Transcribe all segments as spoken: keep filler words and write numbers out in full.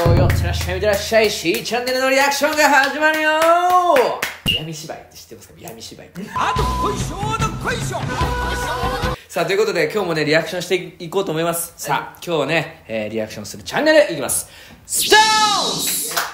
よよってらっしゃい見てらっしゃい C チャンネルのリアクションが始まるよ。闇芝居って知ってますか？闇芝居ってあとこいしょーのこいしょ。さあということで今日もねリアクションしていこうと思います。さあ今日はね、えー、リアクションするチャンネルいきます。ストーンズ。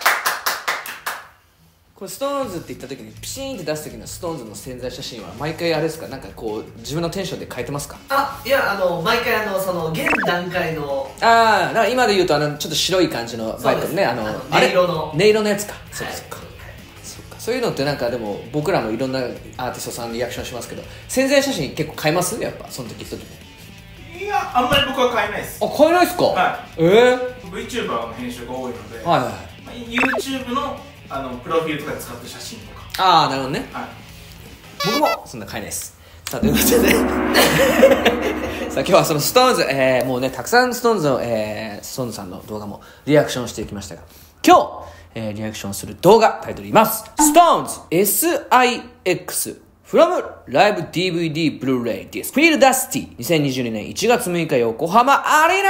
これストーンズって言った時にピシーンって出す時のストーンズの宣材写真は毎回あれですか？なんかこう自分のテンションで変えてますか？ あ、いや、あの毎回あのその現段階のああ、今で言うとあのちょっと白い感じのバイクね、あのあの音色の音色のやつか。そうはい、 か、そうか。そういうのってなんかでも僕らもいろんなアーティストさんリアクションしますけど、宣材写真結構変えます？やっぱその時時も。 いや、あんまり僕は変えないです。 あ、変えないですか？ はい。 ええー、 VTuber の編集が多いので、 はいはい、 まあ、YouTube のあのプロフィールとかで使ってる写真とか。 ああ、なるほどね。 はい。 僕もそんな変えないです。さあということでさあ今日はそのストーンズ、えー、もうねたくさんストーンズの、えー、ストーンズさんの動画もリアクションしていきましたが、今日、えー、リアクションする動画タイトル言います。ストーンズ エスアイエックス from Live ディーブイディー Blu-ray Disc Feel Dusty にせんにじゅうにねんいちがつむいか横浜アリーナ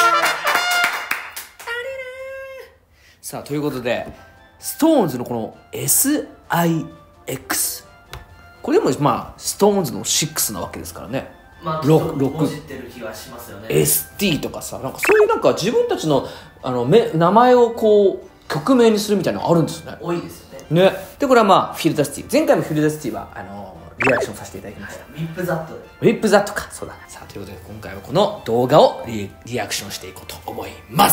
さあということでストーンズのこの エスアイエックス、 これでもまあストーンズのろくなわけですからね。 まあちょっともじってる気がしますよね。 エスティー とかさ、なんかそういうなんか自分たちのあのめ名前をこう曲名にするみたいなのあるんですよね。 多いですよね。 ね。でこれはまあフィルダスティー、前回もフィルダスティーはあのリアクションさせていただきました。 ウィップザットでウィップザットか、そうだ。さあということで今回はこの動画を リ, リアクションしていこうと思います。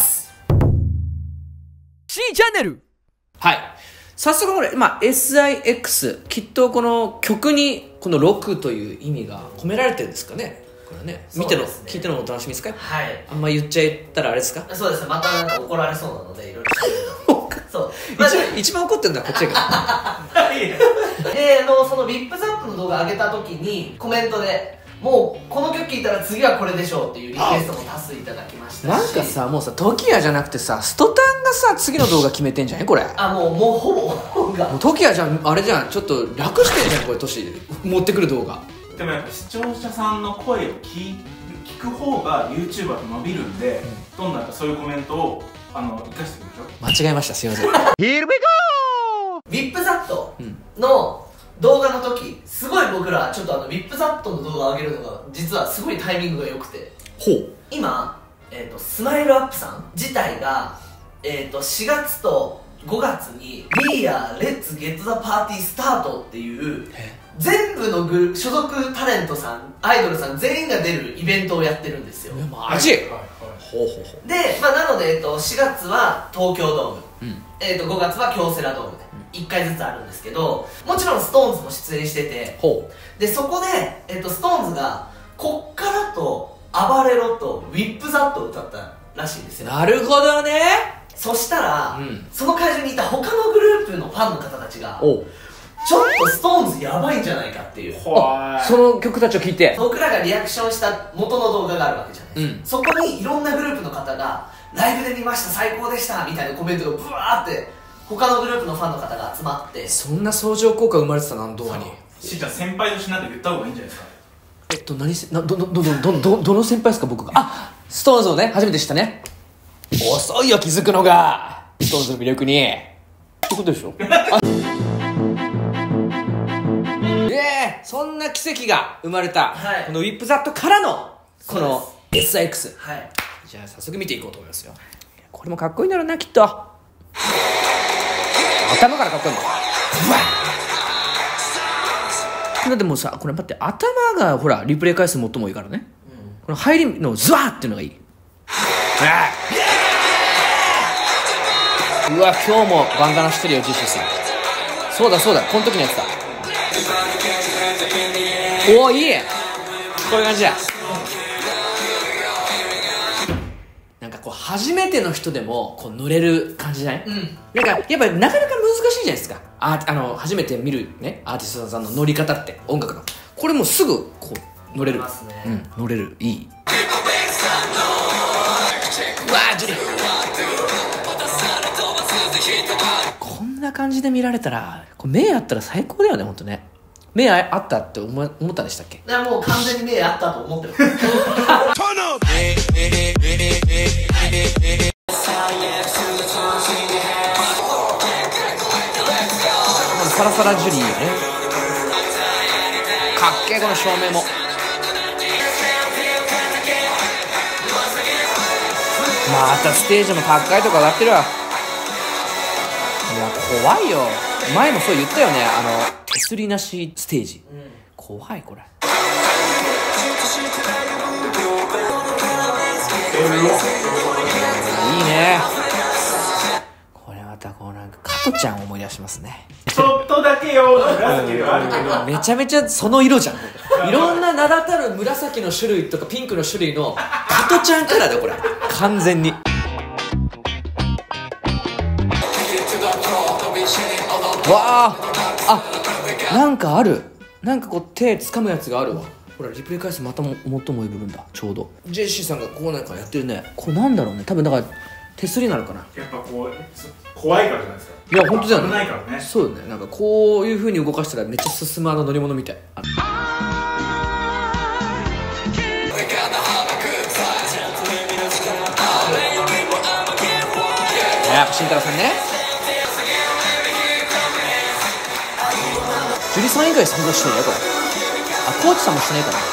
C チャンネル。はい、早速これ、まあ、エスアイエックス きっとこの曲にこのろくという意味が込められてるんですかね。これね、見ての、ね、聞いてのお楽しみですか？はい。あんま言っちゃったらあれですか？ そうですね、またなんか怒られそうなのでいろいろそう、まあ、 一番一番怒ってるのはこっちだからで、あのその ウィップザットの動画上げた時にコメントでもうこの曲聴いたら次はこれでしょうっていうリクエストも多数いただきましたし、 なんかさ、もうさ、トキヤじゃなくてさ、ストタンがさ次の動画決めてんじゃんこれ。 あ、もうもうほぼがもうトキヤじゃん、あれじゃん、ちょっと楽してんじゃんこれ。年持ってくる動画でもやっぱ視聴者さんの声を聞聞く方が YouTuber と伸びるんで、うん、どんどんそういうコメントをあの生かしていきましょう。 間違えました、すいませんHere we go! ウィップザットの動画の時すごい僕らちょっとあのウィップザットの動画を上げるのが実はすごいタイミングが良くて、 ほう今、えーと、スマイルアップさん自体が、えーと、しがつとごがつに We are Let's Get the Party Start っていう全部のグル所属タレントさん、アイドルさん全員が出るイベントをやってるんですよ。 マジ？はいはいはい、ほうほうほう。 で、まあ、なので、えーと、しがつは東京ドーム、うん、えーとごがつは京セラドームでいっかいずつあるんですけど、もちろんストーンズも出演してて、 ほうでそこで、えーと、ストーンズがこっからと暴れろとウィップザットを歌ったらしいんですよ。 なるほどね。 そしたら、うん、その会場にいた他のグループのファンの方たちがおちょっとストーンズやばいんじゃないかっていう、 あ、その曲たちを聴いて僕らがリアクションした元の動画があるわけじゃないですか、うん、そこにいろんなグループの方がライブで見ました最高でしたみたいなコメントがブワーって他のグループのファンの方が集まって、 そんな相乗効果生まれてたな、動画に。 しーちゃん先輩としなんか言った方がいいんじゃないですか。 えっと何せなどどどどどどどの先輩ですか僕が。あ、ストーンズをね初めて知ったね。遅いよ気づくのが、ストーンズの魅力にってことでしょええー、そんな奇跡が生まれた、はい、このウィップザットからのこの エスアイエックス、はい、じゃあ早速見ていこうと思いますよ。これもかっこいいんだろうなきっと。頭からかっこいいもん。だってもうさ、これ待って、頭がほらリプレイ回数最も多いからね、うん、この入りのズワーっていうのがいい。うわ、今日もバンダナしてるよ、ジッシュさん。そうだそうだ、この時のやつだ。おお、いい、こういう感じだ。なんかこう初めての人でもこう乗れる感じじゃない、うん、なんかやっぱりなかなか難しいじゃないですか。ああの初めて見るねアーティストさんの乗り方って、音楽のこれもうすぐこう乗れる、ね、うん、乗れる、いい。うわー、ジュリー、こんな感じで見られたら、こう目あったら最高だよね、ほんとね。目あったって思思ったでしたっけ？ いや、もう完全に目あったと思ってますサラサラジュリーよね。かっけえこの照明も。またステージも高いとこ上がってるわ。いや怖いよ。前もそう言ったよね、あの手すりなしステージ、うん、怖いこれ。いいねこれ。またこうなんか加トちゃんを思い出しますね。 ちょっとだけよ紫があるけどめちゃめちゃその色じゃん。いろんな名だたる紫の種類とかピンクの種類の加トちゃんカラーだよこれ完全に。わあ、あ、なんかある。なんかこう手掴むやつがあるわ。ほらリプレイ回数またも最もいい部分だ。ちょうどジェシーさんがこうなんかやってるね。これなんだろうね。多分だから手すりなのかな。 やっぱこう怖いからじゃないですか。 いや本当だよね。 危ないからね。 そうよね。なんかこういう風に動かしたらめっちゃ進むあの乗り物みたい。あやっぱ慎太郎さんね。ジュリさん以外参加してないよこれ。あ、コーチさんもしてないかな。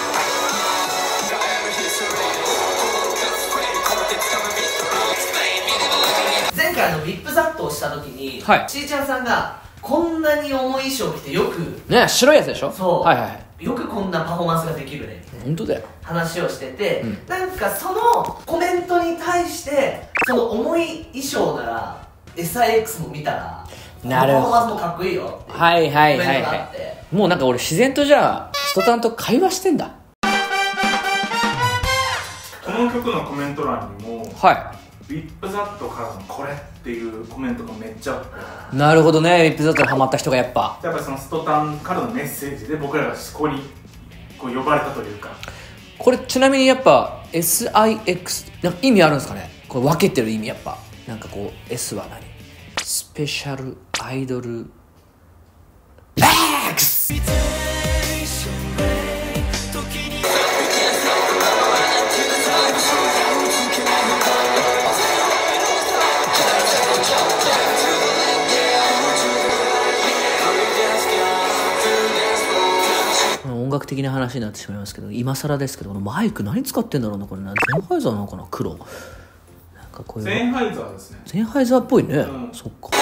前回のビップザットをした時に、 はい、 ちーちゃんさんがこんなに重い衣装着てよくね、白いやつでしょ。 そう、 はいはいはい、 よくこんなパフォーマンスができるね本当だよ話をしてて、 うん、 なんかそのコメントに対してその重い衣装なら エスアイエックス も見たらなるほどパフォーマンスもかっこいいよっていうはいはいはいコメントがはあって、 い。もうなんか俺自然とじゃあストタンと会話してんだ。 この曲のコメント欄にもはビップザットからのこれっていうコメントがめっちゃあって、 い。なるほどね。ビップザットにハマった人がやっぱやっぱりそのストタンからのメッセージで僕らがここにこう呼ばれたというか。 これちなみにやっぱ エスアイエックス なんか意味あるんですかね。これ分けてる意味やっぱなんかこう S は何スペシャルアイドル X。音楽的な話になってしまいますけど、今更ですけど、このマイク何使ってんだろうな。これゼンハイザーなのかな。黒なんかこういうゼンハイザーですね。 ゼンハイザーっぽいね、うん、そっか。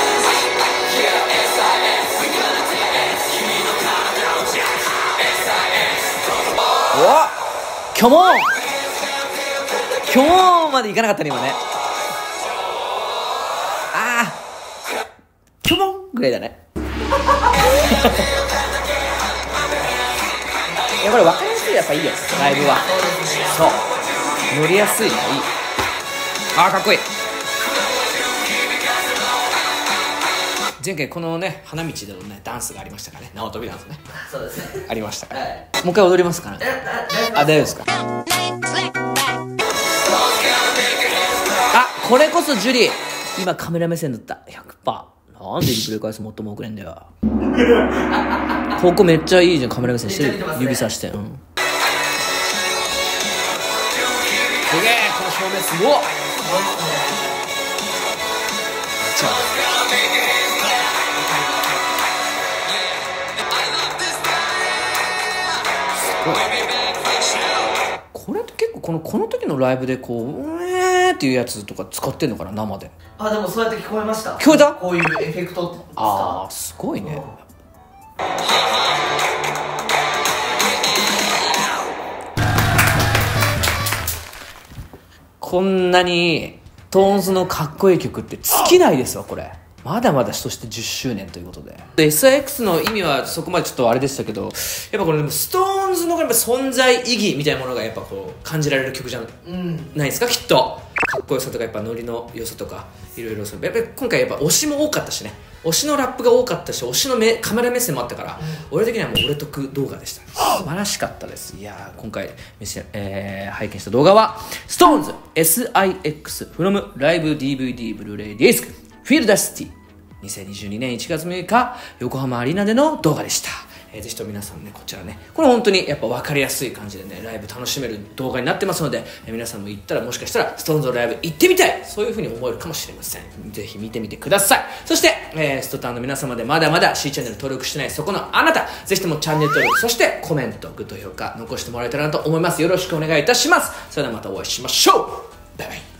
おっキョモンキョモンまでいかなかったね今ね。ああキョモンぐらいだねいやこれ分かりやすいやっぱいいよライブは。そう乗りやすいのがいい。あーかっこいい。前回このね花道でのねダンスがありましたからね。縄跳びダンスね。 そうですねありましたから、 はい、 もう一回踊りますかね。あ大丈夫ですか。あこれこそジュリー今カメラ目線だった ひゃくパーセント。 なんでリプレイ回数最も遅れんだよここめっちゃいいじゃん。カメラ目線してる、ね、指さして、うん、すげえこの照明すごっ。ちゃすごい。これって結構このこの時のライブでこううえーっていうやつとか使ってんのかな生で。 あでもそうやって聞こえました。 聞こえた。 こういうエフェクトって。 ああすごいね、うん、こんなにトーンズのかっこいい曲って尽きないですわこれ。まだまだそしてじゅっしゅうねんということで エスアイエックス の意味はそこまでちょっとあれでしたけど、やっぱこれでもストーンズのやっぱ存在意義みたいなものがやっぱこう感じられる曲じゃないですか、きっと。かっこよさとかやっぱノリの良さとかいろいろやっぱり今回やっぱ推しも多かったしね。推しのラップが多かったし推しの目カメラ目線もあったから、うん、俺的にはもう俺得動画でした。素晴らしかったです。いやー今回、えー、拝見した動画は ストーンズ エスアイエックス from ライブ ディーブイディー ブルーレイディスクフィールダーシティにせんにじゅうにねんいちがつむいか横浜アリーナでの動画でした。 えー、ぜひとも皆さんねこちらねこれ本当にやっぱ分かりやすい感じでねライブ楽しめる動画になってますので、えー、皆さんも行ったらもしかしたらストーンズのライブ行ってみたいそういう風に思えるかもしれません。ぜひ見てみてください。そして、えー、ストタンの皆様でまだまだ C チャンネル登録してないそこのあなたぜひともチャンネル登録そしてコメントグッド評価残してもらえたらなと思います。よろしくお願いいたします。それではまたお会いしましょう。バイバイ。